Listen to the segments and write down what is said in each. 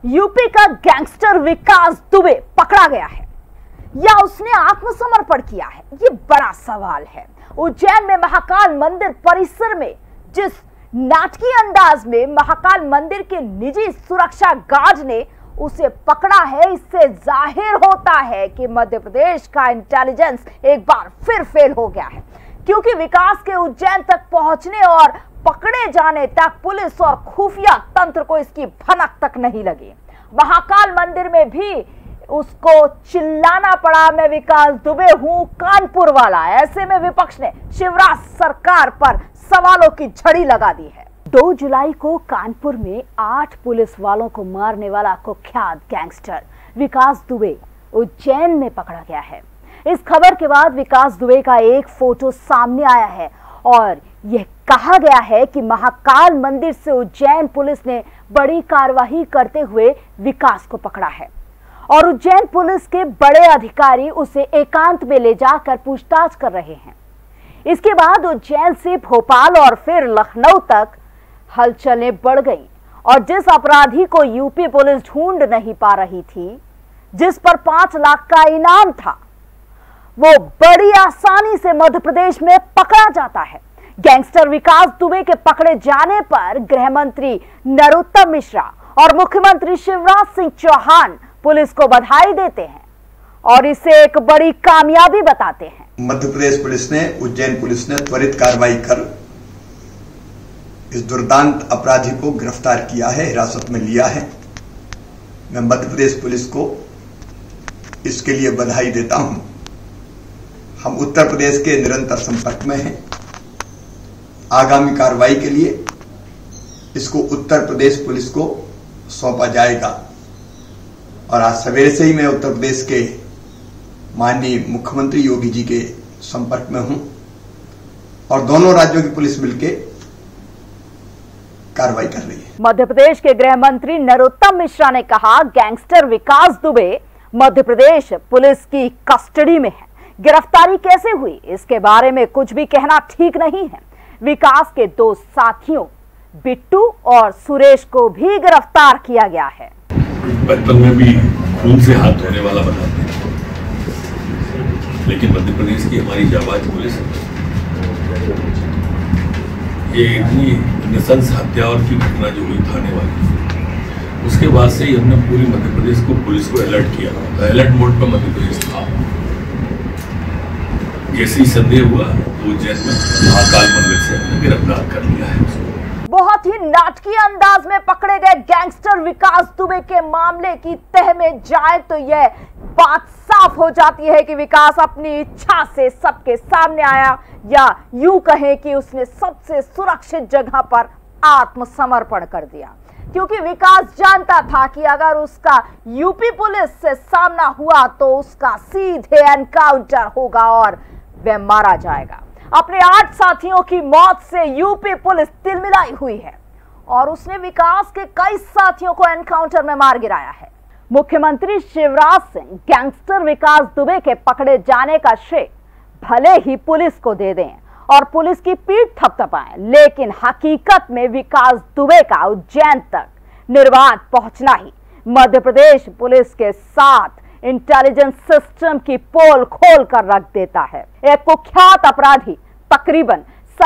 UP का gangster Vikas Dubey पकड़ा गया है या उसने आत्मसमर्पण किया है, ये बड़ा सवाल है। उज्जैन में महाकाल मंदिर परिसर में जिस नाटकीय अंदाज में महाकाल मंदिर के निजी सुरक्षा गार्ड ने उसे पकड़ा है, इससे जाहिर होता है कि मध्य प्रदेश का इंटेलिजेंस एक बार फिर फेल हो गया है, क्योंकि विकास के उज्जैन तक पहुंचने और पकड़े जाने तक पुलिस और खुफिया तंत्र को इसकी भनक तक नहीं लगी। महाकाल मंदिर में भी उसको चिल्लाना पड़ा, मैं विकास दुबे हूं, कानपुर वाला। ऐसे में विपक्ष ने शिवराज सरकार पर सवालों की झड़ी लगा दी है। 2 जुलाई को कानपुर में 8 पुलिस वालों को मारने वाला कुख्यात गैंगस्टर विकास दुबे उज्जैन में पकड़ा गया है। इस खबर के बाद विकास दुबे का एक फोटो सामने आया है और यह कहा गया है कि महाकाल मंदिर से उज्जैन पुलिस ने बड़ी कार्रवाई करते हुए विकास को पकड़ा है और उज्जैन पुलिस के बड़े अधिकारी उसे एकांत में ले जाकर पूछताछ कर रहे हैं। इसके बाद उज्जैन से भोपाल और फिर लखनऊ तक हलचलें बढ़ गई और जिस अपराधी को यूपी पुलिस ढूंढ नहीं पा रही थी, जिस पर 5 लाख का इनाम था, वो बड़ी आसानी से मध्य प्रदेश में पकड़ा जाता है। गैंगस्टर विकास दुबे के पकड़े जाने पर गृह मंत्री नरोत्तम मिश्रा और मुख्यमंत्री शिवराज सिंह चौहान पुलिस को बधाई देते हैं और इसे एक बड़ी कामयाबी बताते हैं। मध्य प्रदेश पुलिस ने, उज्जैन पुलिस ने त्वरित कार्रवाई कर इस दुर्दांत अपराधी को गिरफ्तार किया है, हिरासत में लिया है। मैं मध्य प्रदेश पुलिस को इसके लिए बधाई देता हूं। हम उत्तर प्रदेश के निरंतर संपर्क में हैं। आगामी कार्रवाई के लिए इसको उत्तर प्रदेश पुलिस को सौंपा जाएगा और आज सवेरे से ही मैं उत्तर प्रदेश के माननीय मुख्यमंत्री योगी जी के संपर्क में हूं और दोनों राज्यों की पुलिस मिलकर कार्रवाई कर रही है। मध्य प्रदेश के गृह मंत्री नरोत्तम मिश्रा ने कहा, गैंगस्टर विकास दुबे मध्य प्रदेश पुलिस की कस्टडी में है। गिरफ्तारी कैसे हुई, इसके बारे में कुछ भी कहना ठीक नहीं है। विकास के 2 साथियों बिट्टू और सुरेश को भी गिरफ्तार किया गया है। बचपन में भी खून से हाथ धोने वाला बनाते हैं, लेकिन मध्य प्रदेश की हमारी जाबाज पुलिस ये इतनी नृशंस हत्या और की घटना जो हुई थाने वाली, उसके बाद से ही हमने पूरी मध्य प्रदेश को पुलिस को अलर्ट किया। अलर्ट मोड पर मध्य प्रदेश था। जैसे ही संदेह हुआ तो उज्जैन में महाकाल मंदिर से हमने गिरफ्तार कर लिया है। बहुत ही नाटकीय अंदाज में पकड़े गए गैंगस्टर विकास दुबे के मामले की तह में जाए तो यह बात साफ हो जाती है कि विकास अपनी इच्छा से सबके सामने आया, या यूं कहें कि उसने सबसे सुरक्षित जगह पर आत्मसमर्पण कर दिया, क्योंकि विकास जानता था कि अगर उसका यूपी पुलिस से सामना हुआ तो उसका सीधे एनकाउंटर होगा और वह मारा जाएगा। अपने 8 साथियों की मौत से यूपी पुलिस तिलमिलाई हुई है और उसने विकास के कई साथियों को एनकाउंटर में मार गिराया है। मुख्यमंत्री शिवराज सिंह गैंगस्टर विकास दुबे के पकड़े जाने का श्रेय भले ही पुलिस को दे दें और पुलिस की पीठ थपथपाएं, लेकिन हकीकत में विकास दुबे का उज्जैन तक निर्बाध पहुंचना ही मध्य प्रदेश पुलिस के साथ इंटेलिजेंस सिस्टम की पोल खोल कर रख देता है। एक कुख्यात अपराधी तकरीबन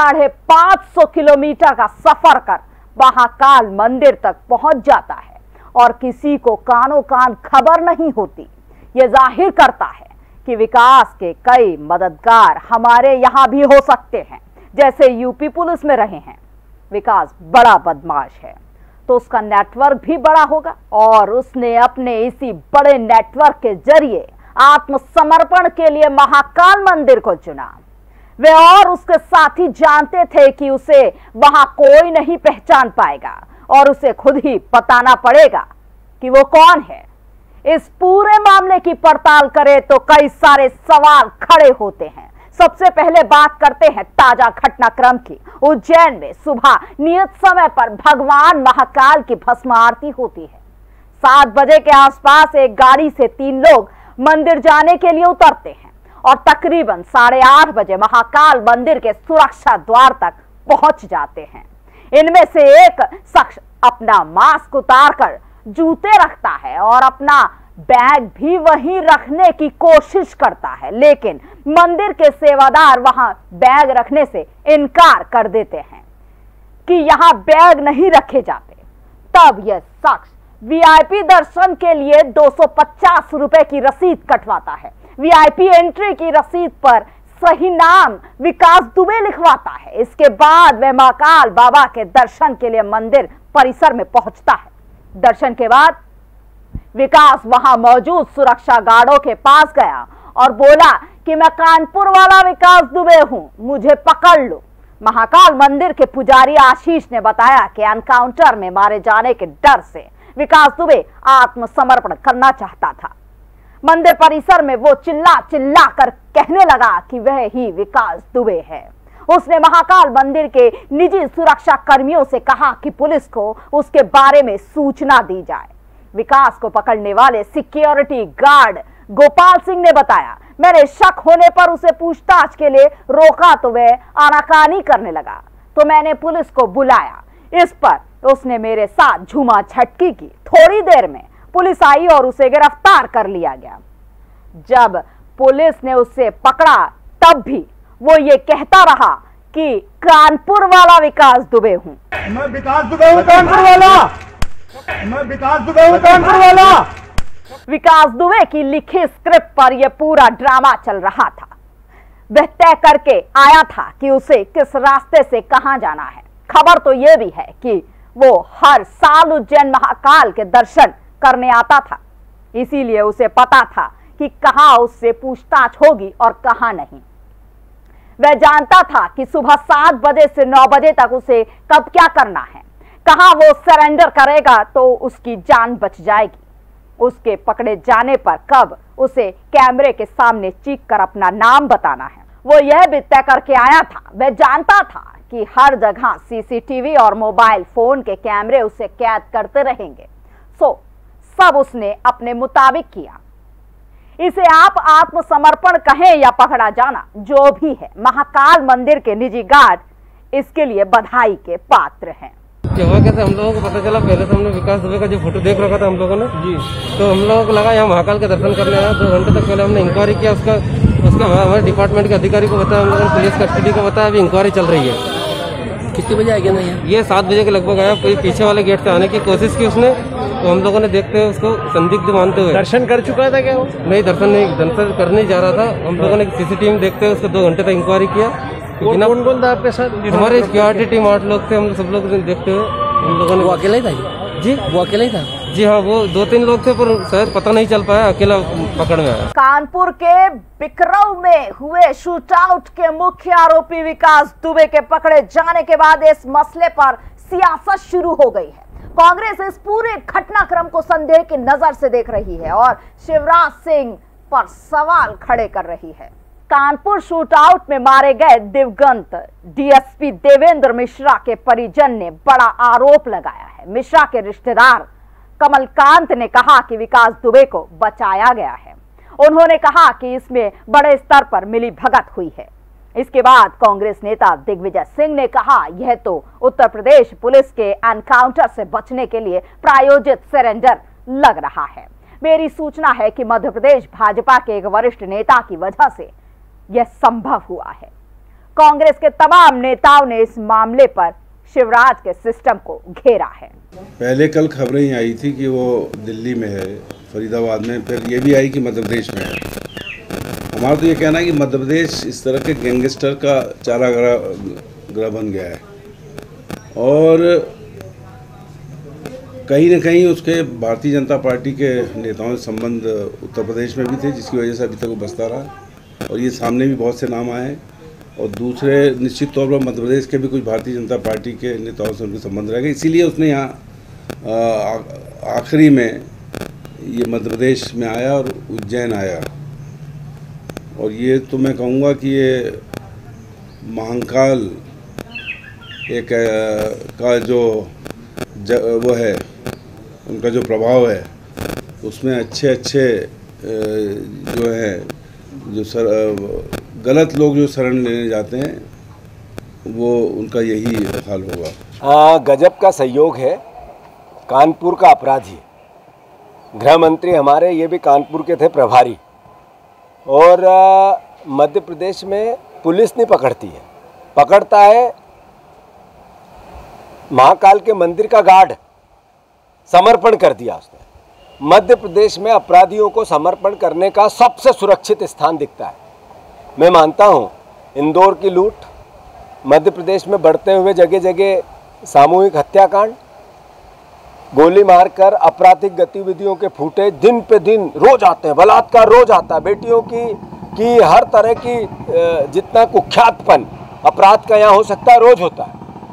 550 किलोमीटर का सफर कर महाकाल मंदिर तक पहुंच जाता है और किसी को कानों कान खबर नहीं होती। यह जाहिर करता है कि विकास के कई मददगार हमारे यहां भी हो सकते हैं, जैसे यूपी पुलिस में रहे हैं। विकास बड़ा बदमाश है तो उसका नेटवर्क भी बड़ा होगा और उसने अपने इसी बड़े नेटवर्क के जरिए आत्मसमर्पण के लिए महाकाल मंदिर को चुना। वे और उसके साथी जानते थे कि उसे वहां कोई नहीं पहचान पाएगा और उसे खुद ही बताना पड़ेगा कि वो कौन है। इस पूरे मामले की पड़ताल करें तो कई सारे सवाल खड़े होते हैं। सबसे पहले बात करते हैं ताजा घटनाक्रम की। उज्जैन में सुबह नियत समय पर भगवान महाकाल की भस्म आरती होती है। 7 बजे के आसपास एक गाड़ी से 3 लोग मंदिर जाने के लिए उतरते हैं और तकरीबन 8:30 बजे महाकाल मंदिर के सुरक्षा द्वार तक पहुंच जाते हैं। इनमें से एक शख्स अपना मास्क उतारकर जूते रखता है और अपना बैग भी वहीं रखने की कोशिश करता है, लेकिन मंदिर के सेवादार वहां बैग रखने से इनकार कर देते हैं कि यहां बैग नहीं रखे जाते। तब यह शख्स वीआईपी दर्शन के लिए 250 रुपए की रसीद कटवाता है। वीआईपी एंट्री की रसीद पर सही नाम विकास दुबे लिखवाता है। इसके बाद वह महाकाल बाबा के दर्शन के लिए मंदिर परिसर में पहुंचता है। दर्शन के बाद विकास वहां मौजूद सुरक्षा गार्डों के पास गया और बोला कि मैं कानपुर वाला विकास दुबे हूं, मुझे पकड़ लो। महाकाल मंदिर के पुजारी आशीष ने बताया कि एनकाउंटर में मारे जाने के डर से विकास दुबे आत्मसमर्पण करना चाहता था। मंदिर परिसर में वो चिल्ला चिल्ला कर कहने लगा कि वह ही विकास दुबे है। उसने महाकाल मंदिर के निजी सुरक्षा कर्मियों से कहा कि पुलिस को उसके बारे में सूचना दी जाए। विकास को पकड़ने वाले सिक्योरिटी गार्ड गोपाल सिंह ने बताया, मैंने शक होने पर उसे पूछताछ के लिए रोका तो वह आनाकानी करने लगा, तो मैंने पुलिस को बुलाया। इस पर उसने मेरे साथ झूमा झटकी की। थोड़ी देर में पुलिस आई और उसे गिरफ्तार कर लिया गया। जब पुलिस ने उसे पकड़ा तब भी वो ये कहता रहा कि कानपुर वाला विकास दुबे हूं। मैं विकास दुबे हूं, कानपुर वाला। मैं विकास दुबे हूं, कानपुर वाला। विकास दुबे की लिखी स्क्रिप्ट पर यह पूरा ड्रामा चल रहा था। वह तय करके आया था कि उसे किस रास्ते से कहां जाना है। खबर तो यह भी है कि वो हर साल उज्जैन महाकाल के दर्शन करने आता था, इसीलिए उसे पता था कि कहां उससे पूछताछ होगी और कहां नहीं। वह जानता था कि सुबह 7 बजे से 9 बजे तक उसे कब क्या करना है, कहां वो सरेंडर करेगा तो उसकी जान बच जाएगी। उसके पकड़े जाने पर कब उसे कैमरे के सामने चीख कर अपना नाम बताना है, वो यह भी तय करके आया था। वह जानता था कि हर जगह सीसीटीवी और मोबाइल फोन के कैमरे उसे कैद करते रहेंगे, सो सब उसने अपने मुताबिक किया। इसे आप आत्मसमर्पण कहें या पकड़ा जाना, जो भी है, महाकाल मंदिर के निजी गार्ड इसके लिए बधाई के पात्र हैं। हुआ कैसे हम लोगों को पता चला, पहले तो हमने विकास दुबे का जो फोटो देख रखा था हम लोगों ने जी, तो हम लोगों को लगा यहाँ महाकाल के दर्शन करने आया। 2 घंटे तक पहले हमने इंक्वायरी किया, उसका हमारे डिपार्टमेंट के अधिकारी को बताया, हम लोगों ने पुलिस कस्टडी को बताया, अभी इंक्वायरी चल रही है। कितने बजे आएगा ना ये 7 बजे के लगभग आया। कोई पीछे वाले गेट से आने की कोशिश की उसने, तो हम लोगों ने देखते हुए उसको संदिग्ध मानते हुए। दर्शन कर चुका था क्या वो? नहीं, दर्शन करने जा रहा था। हम लोगों ने सीसीटीवी में देखते हुए उसको 2 घंटे तक इंक्वायरी किया। कौन कौन था आपके साथ? हमारे सिक्योरिटी टीम 8 लोग थे, हम सब लोग देखते हुए हम लोगों ने। वो अकेला ही था जी? वो अकेला ही था जी हाँ, वो 2-3 लोग थे पर शायद पता नहीं चल पाया, अकेला पकड़ में आया। कानपुर के बिकरव में हुए शूटआउट के मुख्य आरोपी विकास दुबे के पकड़े जाने के बाद इस मसले पर सियासत शुरू हो गई है। कांग्रेस इस पूरे घटनाक्रम को संदेह की नजर से देख रही है और शिवराज सिंह पर सवाल खड़े कर रही है। कानपुर शूटआउट में मारे गए दिवंगत डीएसपी देवेंद्र मिश्रा के परिजन ने बड़ा आरोप लगाया है। मिश्रा के रिश्तेदार कमलकांत ने कहा कि विकास दुबे को बचाया गया है। उन्होंने कहा कि इसमें बड़े स्तर पर मिली भगत हुई है। इसके बाद कांग्रेस नेता दिग्विजय सिंह ने कहा, यह तो उत्तर प्रदेश पुलिस के एनकाउंटर से बचने के लिए प्रायोजित सरेंडर लग रहा है। मेरी सूचना है कि मध्य प्रदेश भाजपा के एक वरिष्ठ नेता की वजह से यह संभव हुआ है। कांग्रेस के तमाम नेताओं ने इस मामले पर शिवराज के सिस्टम को घेरा है। पहले कल खबरें ही आई थी कि वो दिल्ली में है, फरीदाबाद में, फिर ये भी आई कि मध्य प्रदेश में है। हमारा तो ये कहना है कि मध्य प्रदेश इस तरह के गैंगस्टर का चारागाह बन गया है और कहीं न कहीं उसके भारतीय जनता पार्टी के नेताओं से संबंध उत्तर प्रदेश में भी थे, जिसकी वजह से अभी तक वो बसता रहा और ये सामने भी बहुत से नाम आए। और दूसरे निश्चित तौर पर मध्य प्रदेश के भी कुछ भारतीय जनता पार्टी के नेताओं से उनके संबंध रह गए, इसीलिए उसने यहाँ आखिरी में ये मध्य प्रदेश में आया और उज्जैन आया। और ये तो मैं कहूँगा कि ये महाकाल एक का जो वो है, उनका जो प्रभाव है, उसमें अच्छे जो हैं, जो गलत लोग जो शरण लेने जाते हैं, वो उनका यही हाल होगा। गजब का सहयोग है। कानपुर का अपराधी गृह मंत्री हमारे ये भी कानपुर के थे प्रभारी, और मध्य प्रदेश में पुलिस नहीं पकड़ती है, पकड़ता है महाकाल के मंदिर का गार्ड। समर्पण कर दिया उसने। मध्य प्रदेश में अपराधियों को समर्पण करने का सबसे सुरक्षित स्थान दिखता है। मैं मानता हूँ इंदौर की लूट, मध्य प्रदेश में बढ़ते हुए जगह जगह सामूहिक हत्याकांड, गोली मारकर आपराधिक गतिविधियों के फूटे दिन पे दिन रोज आते हैं, बलात्कार रोज आता है, बेटियों की हर तरह की जितना कुख्यातपन अपराध का यहाँ हो सकता है रोज होता है।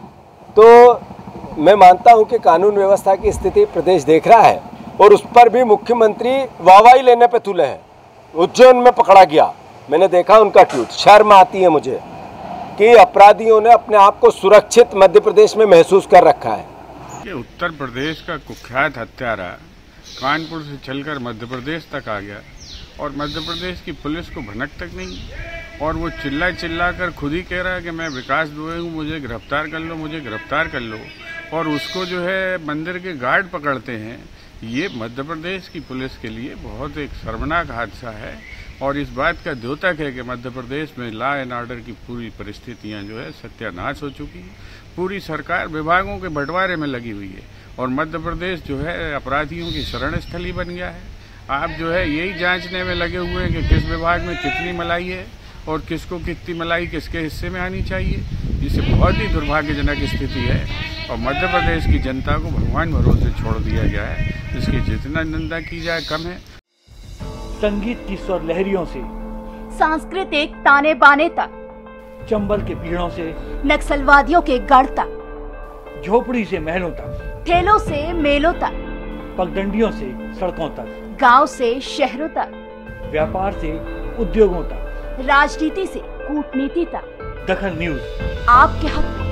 तो मैं मानता हूँ कि कानून व्यवस्था की स्थिति प्रदेश देख रहा है और उस पर भी मुख्यमंत्री वाहवाही लेने पे तुले हैं। उज्जैन में पकड़ा गया, मैंने देखा उनका ट्वीट, शर्म आती है मुझे कि अपराधियों ने अपने आप को सुरक्षित मध्य प्रदेश में महसूस कर रखा है। कि उत्तर प्रदेश का कुख्यात हत्यारा कानपुर से चलकर मध्य प्रदेश तक आ गया और मध्य प्रदेश की पुलिस को भनक तक नहीं, और वो चिल्ला कर खुद ही कह रहा है कि मैं विकास दुबे हूँ, मुझे गिरफ्तार कर लो, मुझे गिरफ्तार कर लो, और उसको जो है मंदिर के गार्ड पकड़ते हैं। ये मध्य प्रदेश की पुलिस के लिए बहुत एक शर्मनाक हादसा है और इस बात का द्योतक है कि मध्य प्रदेश में लॉ एंड ऑर्डर की पूरी परिस्थितियां जो है सत्यानाश हो चुकी है। पूरी सरकार विभागों के बंटवारे में लगी हुई है और मध्य प्रदेश जो है अपराधियों की शरण स्थली बन गया है। आप जो है यही जांचने में लगे हुए हैं कि किस विभाग में कितनी मलाई है और किसको कितनी मलाई किसके हिस्से में आनी चाहिए। इससे बहुत ही दुर्भाग्यजनक स्थिति है और मध्य प्रदेश की जनता को भगवान भरोसे छोड़ दिया गया है। इसकी जितना निंदा की जाए कम है। संगीत की स्वर लहरियों से सांस्कृतिक ताने बाने तक, चंबल के पीड़ों से नक्सलवादियों के गढ़ तक, झोपड़ी से महलों तक, ठेलों से मेलों तक, पगडंडियों से सड़कों तक, गांव से शहरों तक, व्यापार से उद्योगों तक, राजनीति से कूटनीति तक, दखल न्यूज आपके हक में।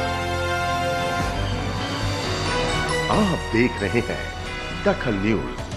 आप देख रहे हैं दखल न्यूज।